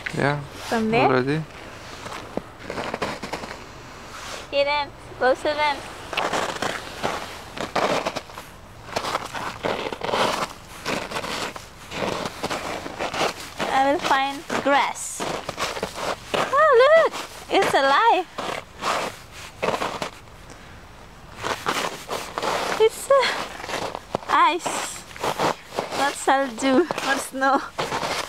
Yeah. From there? Already? Hidden. Closer then. I will find grass. Oh look! It's alive! It's ice. Not salju, not snow.